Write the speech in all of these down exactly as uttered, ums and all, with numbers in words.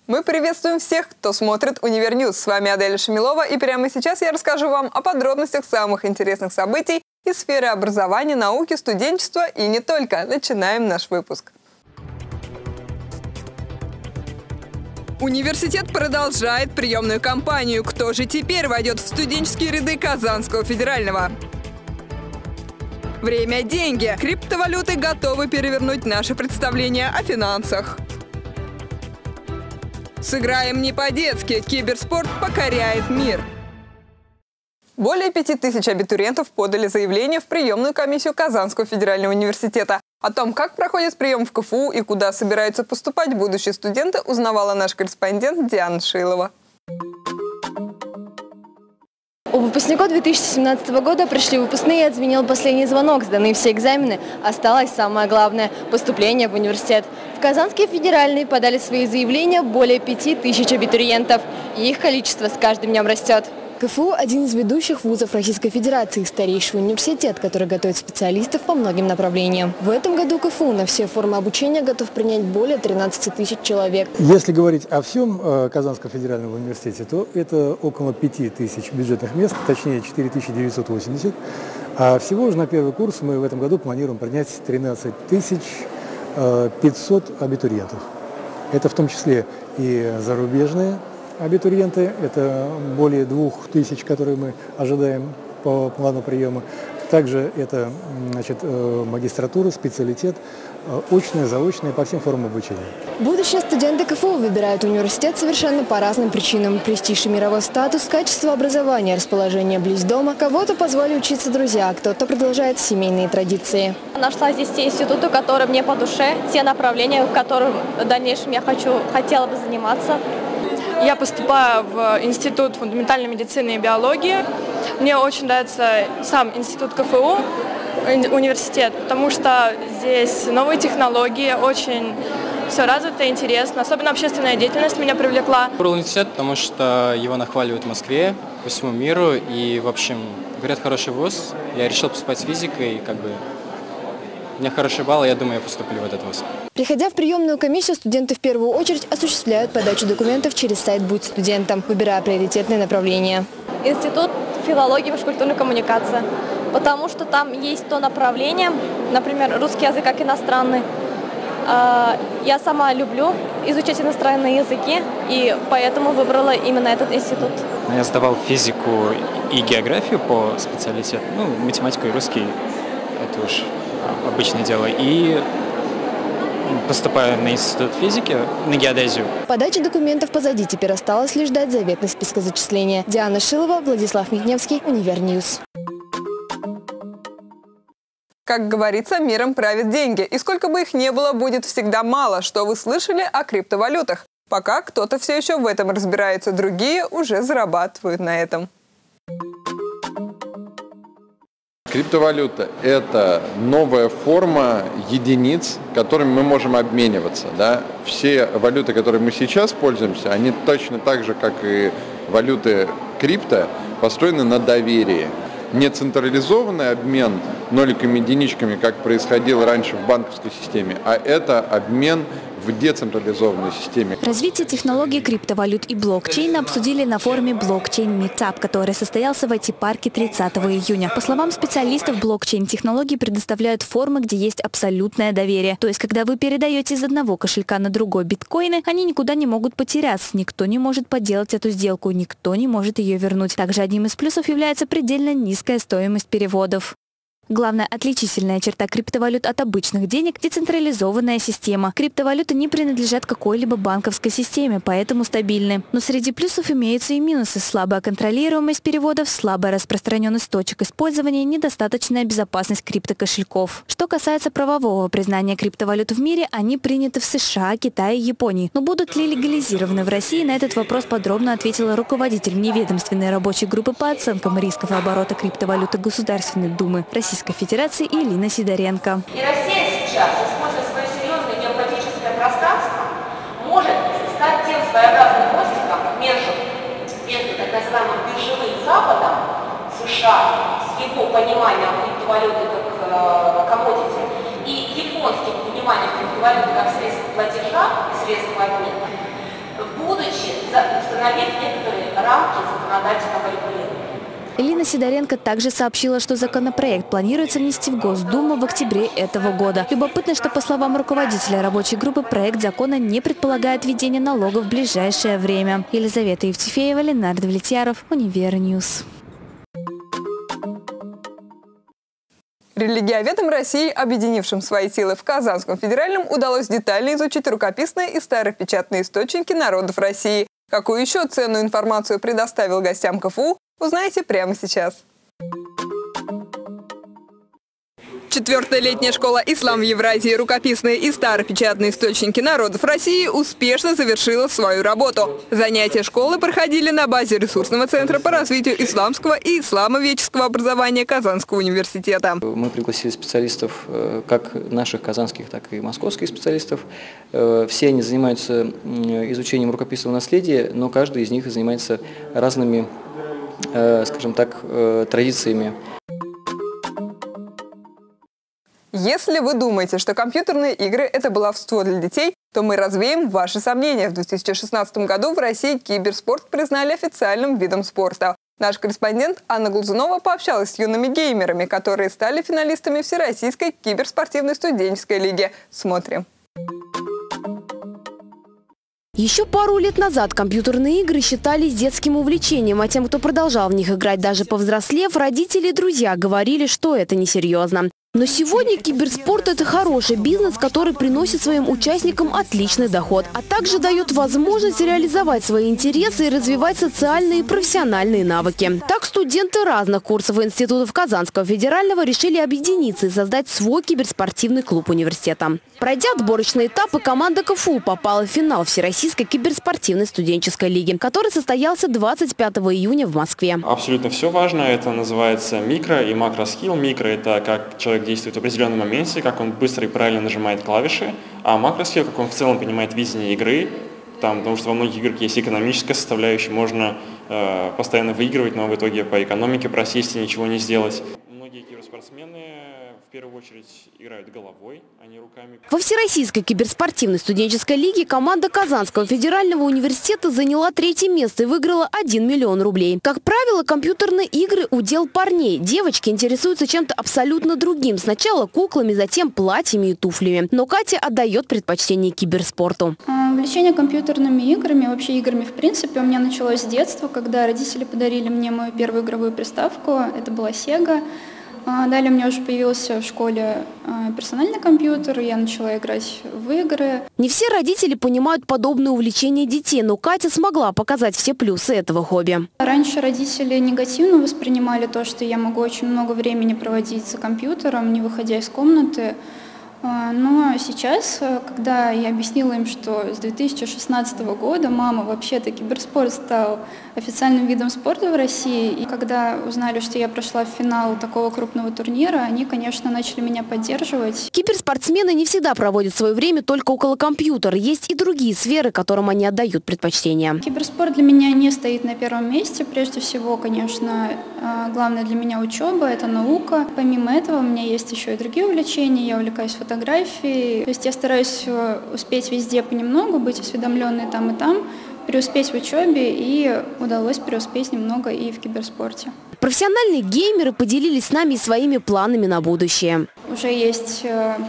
Мы приветствуем всех, кто смотрит Универньюз. С вами Аделя Шамилова, и прямо сейчас я расскажу вам о подробностях самых интересных событий из сферы образования, науки, студенчества и не только. Начинаем наш выпуск. Университет продолжает приемную кампанию. Кто же теперь войдет в студенческие ряды Казанского федерального? Время – деньги. Криптовалюты готовы перевернуть наше представление о финансах. Сыграем не по-детски. Киберспорт покоряет мир. Более пяти тысяч абитуриентов подали заявление в приемную комиссию Казанского федерального университета. О том, как проходит прием в КФУ и куда собираются поступать будущие студенты, узнавала наш корреспондент Диана Шилова. У выпускников две тысячи семнадцатого года пришли выпускные и отзвенел последний звонок. Сданы все экзамены. Осталось самое главное – поступление в университет. В Казанский федеральный подали свои заявления более пяти тысяч абитуриентов. И их количество с каждым днем растет. КФУ – один из ведущих вузов Российской Федерации, старейший университет, который готовит специалистов по многим направлениям. В этом году КФУ на все формы обучения готов принять более тринадцати тысяч человек. Если говорить о всем э, Казанском федеральном университете, то это около пяти тысяч бюджетных мест, точнее четыре тысячи девятьсот восемьдесят. А всего же на первый курс мы в этом году планируем принять тринадцать тысяч пятьсот абитуриентов. Это в том числе и зарубежные абитуриенты, это более двух тысяч, которые мы ожидаем по плану приема. Также это, значит, магистратура, специалитет, очная, заочная, по всем формам обучения. Будущие студенты КФУ выбирают университет совершенно по разным причинам. Престиж и мировой статус, качество образования, расположение близ дома. Кого-то позвали учиться друзья, а кто-то продолжает семейные традиции. Нашла здесь те институты, которые мне по душе, те направления, в которых в дальнейшем я хочу, хотела бы заниматься. Я поступаю в Институт фундаментальной медицины и биологии. Мне очень нравится сам институт КФУ, университет, потому что здесь новые технологии, очень все развито, интересно. Особенно общественная деятельность меня привлекла. Выбрал университет, потому что его нахваливают в Москве, по всему миру. И, в общем, говорят, хороший вуз. Я решил поступать с физикой, как бы у меня хороший балл, и я думаю, я поступлю в этот вуз. Приходя в приемную комиссию, студенты в первую очередь осуществляют подачу документов через сайт «Будь студентом», выбирая приоритетные направления. Институт филологии и межкультурной коммуникации, потому что там есть то направление, например, русский язык как иностранный. Я сама люблю изучать иностранные языки, и поэтому выбрала именно этот институт. Я сдавал физику и географию по специалитету, ну, математику и русский, это уж обычное дело, и поступаю на институт физики, на геодезию. Подача документов позади, теперь осталось лишь ждать заветных списка зачисления. Диана Шилова, Владислав Михневский, Универньюз. Как говорится, миром правят деньги. И сколько бы их ни было, будет всегда мало. Что вы слышали о криптовалютах? Пока кто-то все еще в этом разбирается, другие уже зарабатывают на этом. Криптовалюта – это новая форма единиц, которыми мы можем обмениваться. Да? Все валюты, которыми мы сейчас пользуемся, они точно так же, как и валюты крипто, построены на доверии. Не централизованный обмен ноликами и единичками, как происходило раньше в банковской системе, а это обмен в децентрализованной системе. Развитие технологий криптовалют и блокчейна обсудили на форуме Blockchain Meetup, который состоялся в ай ти-парке тридцатого июня. По словам специалистов, блокчейн-технологии предоставляют формы, где есть абсолютное доверие. То есть, когда вы передаете из одного кошелька на другой биткоины, они никуда не могут потеряться, никто не может подделать эту сделку, никто не может ее вернуть. Также одним из плюсов является предельно низкая стоимость переводов. Главная отличительная черта криптовалют от обычных денег – децентрализованная система. Криптовалюты не принадлежат какой-либо банковской системе, поэтому стабильны. Но среди плюсов имеются и минусы – слабая контролируемость переводов, слабая распространенность точек использования и недостаточная безопасность криптокошельков. Что касается правового признания криптовалют в мире, они приняты в США, Китае и Японии. Но будут ли легализированы в России, на этот вопрос подробно ответила руководитель вневедомственной рабочей группы по оценкам рисков и оборота криптовалюты Государственной Думы Российской Федерации Ирина Сидоренко. И Россия сейчас, используя свое серьезное геополитическое пространство, может стать тем своеобразным мостиком между, между так называемым биржевым Западом, США, с его пониманием криптовалюты как коммодити, и японским пониманием криптовалюты как средств платежа и средств обмена. будучи установив некоторые рамки законодательного регулирования. Элина Сидоренко также сообщила, что законопроект планируется внести в Госдуму в октябре этого года. Любопытно, что, по словам руководителя рабочей группы, проект закона не предполагает введение налогов в ближайшее время. Елизавета Евтефеева, Ленардо Влетьяров, Универньюз. Религиоведам России, объединившим свои силы в Казанском федеральном, удалось детально изучить рукописные и старопечатные источники народов России. Какую еще ценную информацию предоставил гостям КФУ, узнаете прямо сейчас. Четвертая летняя школа «Ислам в Евразии. Рукописные и старопечатные источники народов России» успешно завершила свою работу. Занятия школы проходили на базе ресурсного центра по развитию исламского и исламоведческого образования Казанского университета. Мы пригласили специалистов, как наших казанских, так и московских специалистов. Все они занимаются изучением рукописного наследия, но каждый из них занимается разными, скажем так, традициями. Если вы думаете, что компьютерные игры – это баловство для детей, то мы развеем ваши сомнения. В две тысячи шестнадцатом году в России киберспорт признали официальным видом спорта. Наш корреспондент Анна Глазунова пообщалась с юными геймерами, которые стали финалистами Всероссийской киберспортивной студенческой лиги. Смотрим. Еще пару лет назад компьютерные игры считались детским увлечением, а тем, кто продолжал в них играть даже повзрослев, родители и друзья говорили, что это несерьезно. Но сегодня киберспорт – это хороший бизнес, который приносит своим участникам отличный доход, а также дает возможность реализовать свои интересы и развивать социальные и профессиональные навыки. Так студенты разных курсов и институтов Казанского федерального решили объединиться и создать свой киберспортивный клуб университета. Пройдя отборочные этапы, команда КФУ попала в финал Всероссийской киберспортивной студенческой лиги, который состоялся двадцать пятого июня в Москве. Абсолютно все важно. Это называется микро и макроскилл. Микро – это как человек действует в определенном моменте, как он быстро и правильно нажимает клавиши, а макроскилл, как он в целом понимает видение игры, там, потому что во многих играх есть экономическая составляющая, можно э, постоянно выигрывать, но в итоге по экономике просесть и ничего не сделать. Многие киберспортсмены в первую очередь играют головой, а не руками. Во Всероссийской киберспортивной студенческой лиге команда Казанского федерального университета заняла третье место и выиграла один миллион рублей. Как правило, компьютерные игры – удел парней. Девочки интересуются чем-то абсолютно другим. Сначала куклами, затем платьями и туфлями. Но Катя отдает предпочтение киберспорту. Увлечение компьютерными играми, вообще играми в принципе, у меня началось с детства, когда родители подарили мне мою первую игровую приставку. Это была Sega. Далее у меня уже появился в школе персональный компьютер, и я начала играть в игры. Не все родители понимают подобное увлечение детей, но Катя смогла показать все плюсы этого хобби. Раньше родители негативно воспринимали то, что я могу очень много времени проводить за компьютером, не выходя из комнаты. Но сейчас, когда я объяснила им, что с две тысячи шестнадцатого года, мама, вообще-то киберспорт стал официальным видом спорта в России, и когда узнали, что я прошла в финал такого крупного турнира, они, конечно, начали меня поддерживать. Киберспортсмены не всегда проводят свое время только около компьютера. Есть и другие сферы, которым они отдают предпочтение. Киберспорт для меня не стоит на первом месте. Прежде всего, конечно, главное для меня учеба, это наука. Помимо этого, у меня есть еще и другие увлечения. Я увлекаюсь фотографией. Фотографии. То есть я стараюсь успеть везде понемногу, быть осведомленной там и там, преуспеть в учебе, и удалось преуспеть немного и в киберспорте. Профессиональные геймеры поделились с нами своими планами на будущее. Уже есть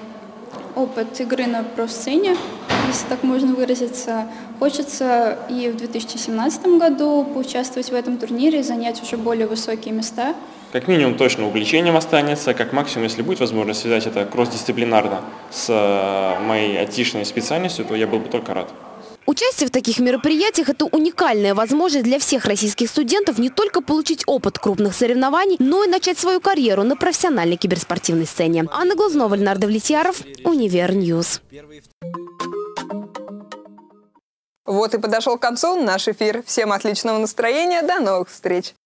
опыт игры на профсцене, если так можно выразиться. Хочется и в две тысячи семнадцатом году поучаствовать в этом турнире и занять уже более высокие места. Как минимум точно увлечением останется, как максимум, если будет возможность связать это кросс-дисциплинарно с моей айтишной специальностью, то я был бы только рад. Участие в таких мероприятиях – это уникальная возможность для всех российских студентов не только получить опыт крупных соревнований, но и начать свою карьеру на профессиональной киберспортивной сцене. Анна Глазунова, Ленардо Влетьяров, Универньюз. Вот и подошел к концу наш эфир. Всем отличного настроения, до новых встреч!